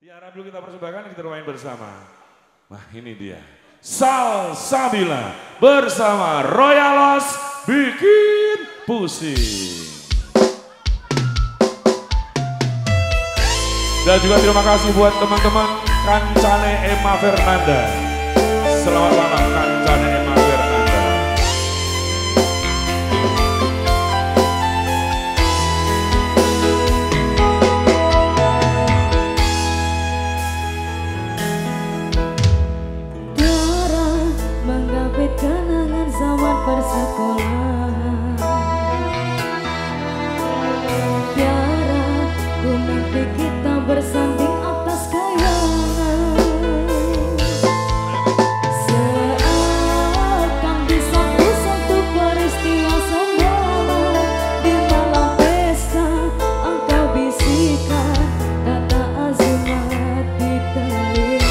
Ya, dulu kita persembahkan, kita bermain bersama. Nah, ini dia. Salsabila bersama Royalos bikin pusing. Dan juga terima kasih buat teman-teman kancane Emma Fernanda. Selamat malam kancane Emma Fernanda. Kenangan zaman persekolahan, tiara ku mimpi kita bersanding atas kayangan, seakan disatu-satu peristiwa sembahla. Di malam pesta engkau bisikan kata azimat di telinga.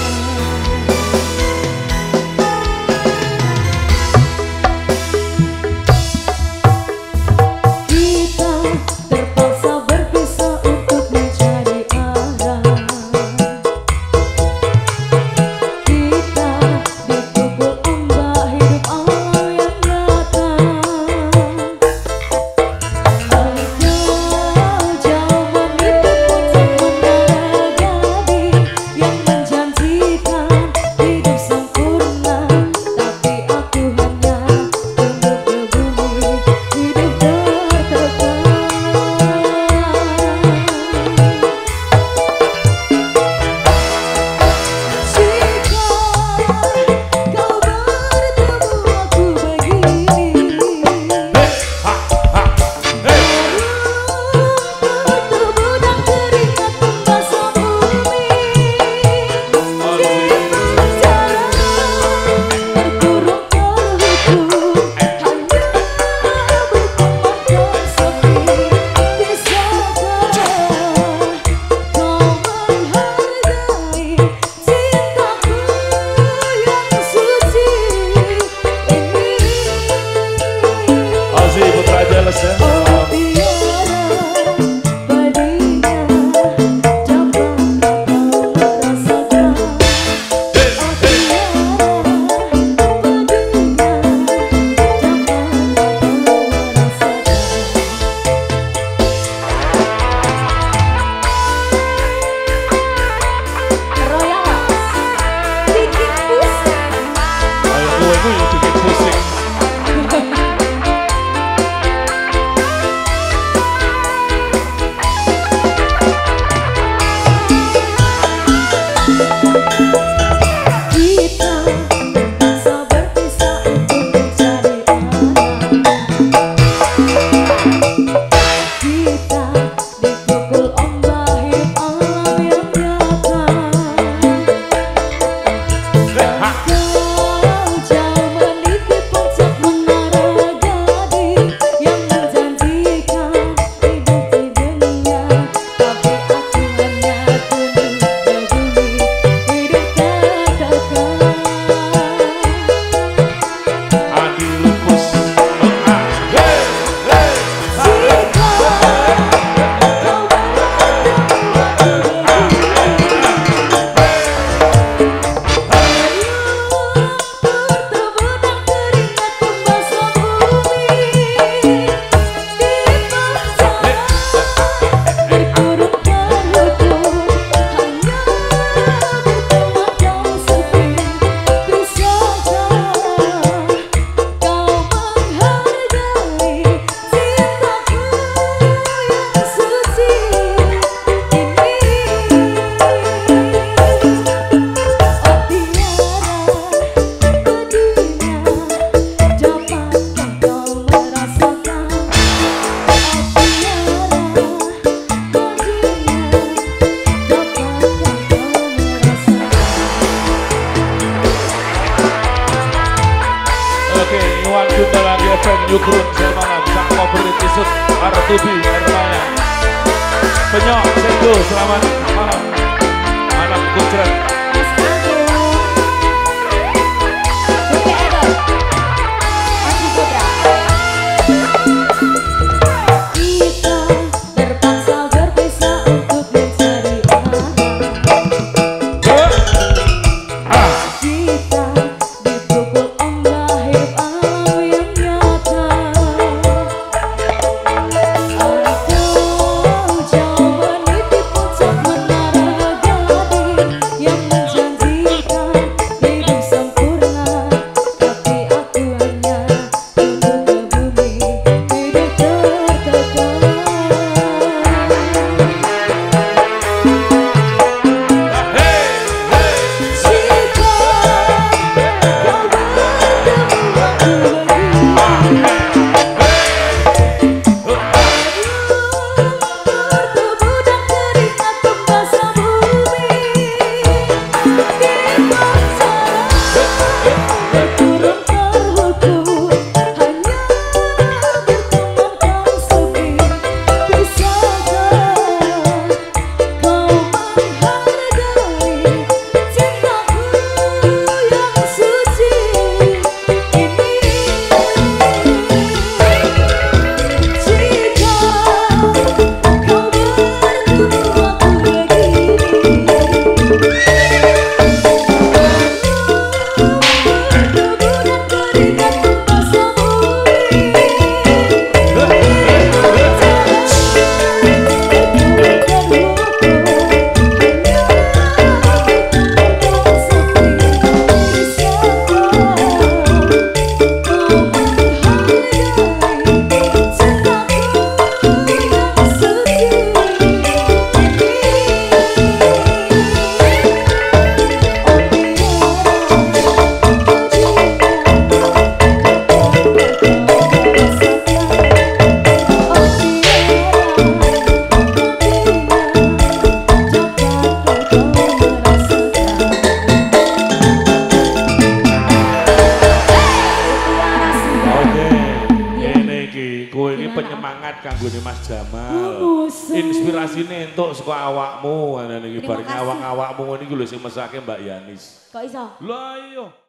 Yukrun semangat sang favorit isut Artubi Ermaya Penyok Sendo selamat malam anak Gujrat. Kita terpaksa berpisah untuk mencari arah. iki penyemangat kanggo Mas Jamal. Masa. Inspirasine entuk saka awakmu ngene iki bar Terima kasih. awak-awakmu ngene iki lho sing mesake Mbak Yanis. Kok iso? Lah iya.